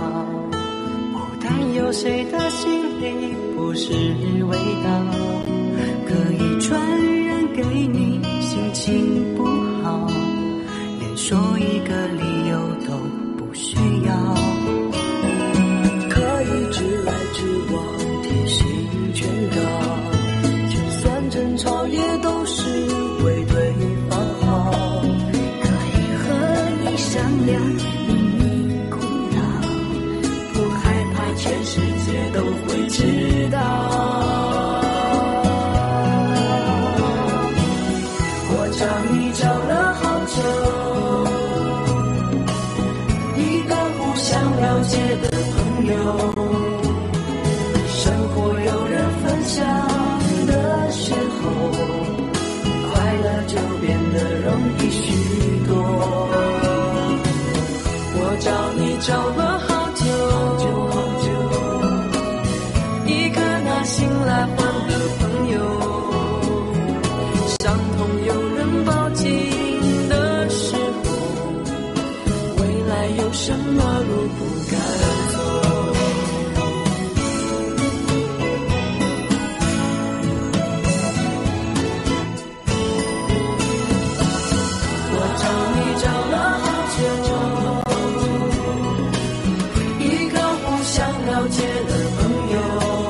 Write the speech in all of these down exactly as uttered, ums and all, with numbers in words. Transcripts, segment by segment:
好，不担忧谁的心里不是味道，可以传染给你心情不好，连说一个理由都不需要，可以直来直往，贴心劝告，就算争吵也都是为对方好，可以和你商量秘密苦恼，不害怕全世界都会知道，我找你找了好久，一个互相了解的朋友，生活有人分享的时候，快乐就变得容易许多，我找你找了好久好久，一个拿心来换的朋友，伤痛有人抱紧的时候，未来有什么路不敢走，我找你找了好久，一个互相了解的朋友，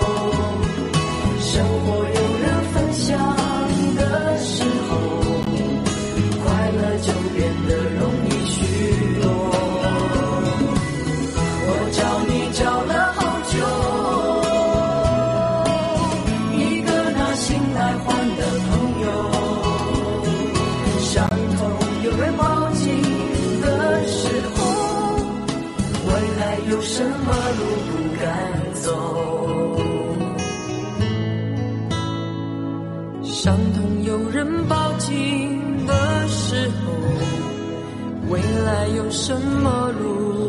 生活有人分享的时候，快乐就变得容易许多，我找你找了好久，一个拿心来换的朋友，伤痛有人抱紧的时候，未来有什么路不敢走，伤痛有人抱紧的时候，未来有什么路